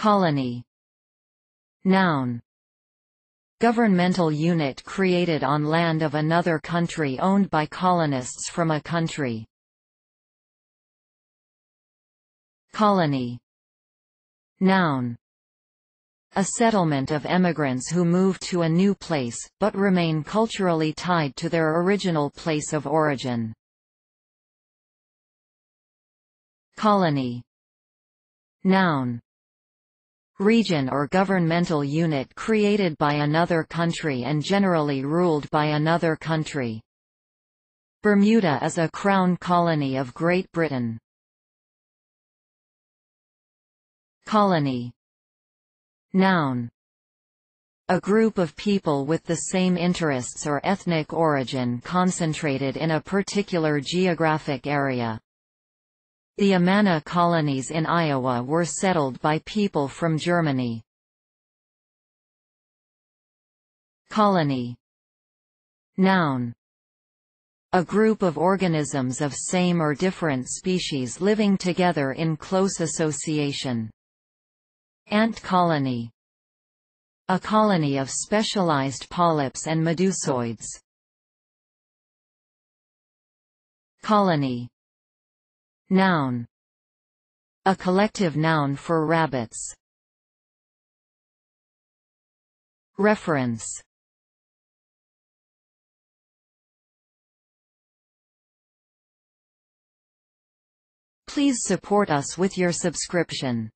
Colony. Noun. Governmental unit created on land of another country owned by colonists from a country. Colony. Noun. A settlement of emigrants who move to a new place, but remain culturally tied to their original place of origin. Colony. Noun. Region or governmental unit created by another country and generally ruled by another country. Bermuda is a crown colony of Great Britain. Colony. Noun. A group of people with the same interests or ethnic origin concentrated in a particular geographic area. The Amana colonies in Iowa were settled by people from Germany. Colony. Noun. A group of organisms of same or different species living together in close association. Ant colony. A colony of specialized polyps and medusoids. Colony. Noun. A collective noun for rabbits. Reference. Please support us with your subscription.